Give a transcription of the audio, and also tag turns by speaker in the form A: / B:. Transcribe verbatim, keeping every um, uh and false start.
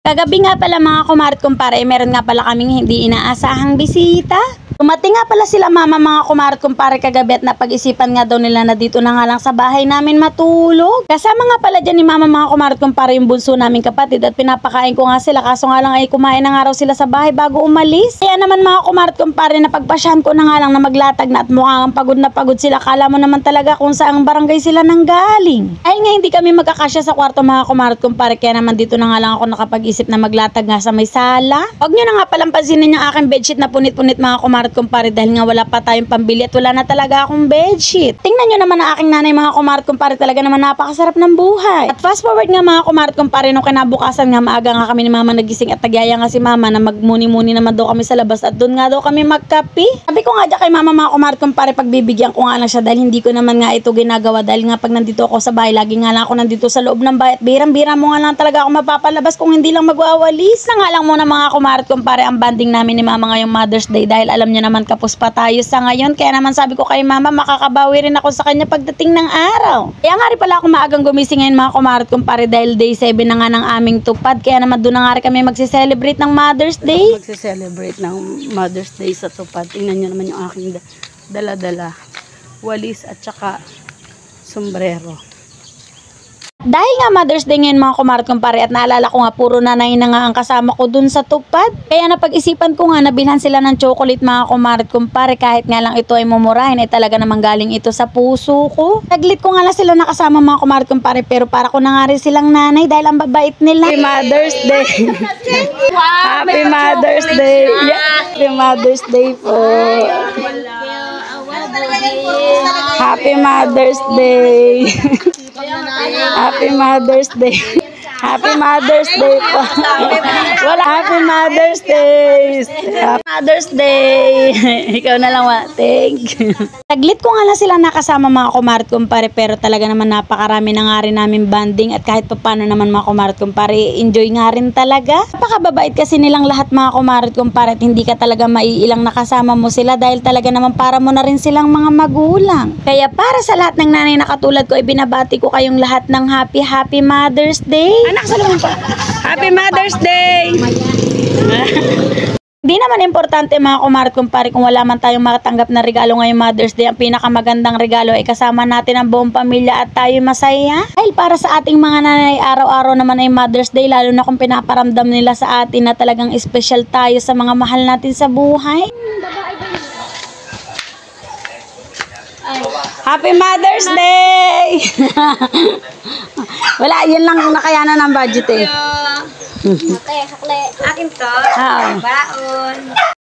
A: Kagabi nga pala mga kumare at kumpare, meron nga pala kaming hindi inaasahang bisita. Dumating nga pala sila mama mga kumare at kumpare kagabi at napag-isipan nga daw nila na dito na nga lang sa bahay namin matulog. Kasama nga pala dyan ni mama mga kumare at kumpare yung bunso naming kapatid at pinapakain ko nga sila, kaso nga lang ay kumain na nga raw sila sa bahay bago umalis. Kaya naman mga kumare at kumpare, napagpasyahan ko na nga lang na maglatag na at mukhang pagod na pagod sila. Kala mo naman talaga kung saang barangay sila nang galing. Ay nga hindi kami magkakasya sa kwarto mga kumare at kumpare, kaya naman dito na nga lang ako nakapag-isip na maglatag nga sa may sala. Huwag nyo na nga palang pansinin yung aking bedsheet na punit-punit mga kumare at kumpare, dahil nga wala pa tayong pambili at wala na talaga akong bedsheet. Tingnan nyo naman ang aking nanay mga kumare at kumpare, talaga naman napakasarap ng buhay. At fast forward nga mga kumare at kumpare, nung kinabukasan nga maaga nga kami ni mama nagising at nagyaya nga si mama na magmuni-muni naman daw kami sa labas at doon nga daw kami magkape. Sabi ko nga dyan kay mama mga kumare at kumpare, pagbibigyan ko nga lang siya dahil hindi ko naman nga ito ginagawa, dahil nga pag nandito ako sa bahay, lagi nga lang ako nandito sa loob ng bahay at birang-bira mo nga lang talaga ako mapapalabas kung hindi lang magwawalis. Na nga lang muna mga kumare at kumpare ang banding namin ni mama ngayong Mother's Day, dahil alam niyo naman kapos pa tayo sa ngayon, kaya naman sabi ko kay mama makakabawi rin ako sa kanya pagdating ng araw. Kaya nga rin pala ako maagang gumising ngayon mga kumare at kumpare, dahil day seven na nga ng aming tupad, kaya naman doon na nga rin kami magse-celebrate ng Mother's Day.
B: Magse-celebrate ng Mother's Day sa tupad. Tingnan nyo naman yung aking dala-dala, walis at saka sombrero.
A: Dahil nga Mother's Day ngayon mga kumare at kumpare, at naalala ko nga puro nanay na nga ang kasama ko dun sa tupad, kaya napag-isipan ko nga nabilhan sila ng chocolate mga kumare at kumpare, kahit nga lang ito ay mumurahin ay talaga namang galing ito sa puso ko. Taglit ko nga lang sila nakasama mga kumare at kumpare, pero para ko na nga rin silang nanay dahil ang babait nila.
B: Happy Mother's Day! Happy Mother's Day! Happy Mother's Day po! Happy Mother's Day! Happy Mother's Day. Happy Mother's Day po. Wala, Happy Mother's Day. Happy Mother's Day. Ikaw na lang, wa. Thank you.
A: Taglit ko nga lang sila nakasama mga kumare at kumpare, pero talaga naman napakarami na nga rin namin banding at kahit paano naman mga kumare at kumpare, enjoy nga rin talaga. Napakababait kasi nilang lahat mga kumare at kumpare, at hindi ka talaga maiilang nakasama mo sila dahil talaga naman para mo na rin silang mga magulang. Kaya para sa lahat ng nanay na katulad ko, ibinabati ko kayong lahat ng Happy Happy Mother's Day.
B: Anak, salamat pa. Happy Mother's Day!
A: Hindi naman importante mga kumare at kumpare kung wala man tayong makatanggap na regalo ngayong Mother's Day. Ang pinakamagandang regalo ay kasama natin ang buong pamilya at tayo masaya. Dahil para sa ating mga nanay, araw-araw naman ay Mother's Day, lalo na kung pinaparamdam nila sa atin na talagang special tayo sa mga mahal natin sa buhay.
B: Happy Mother's Day! Wala, yun lang nakayanan ng budget eh.
C: Okay, hakle. Akin to.
B: Ah.
C: Baon.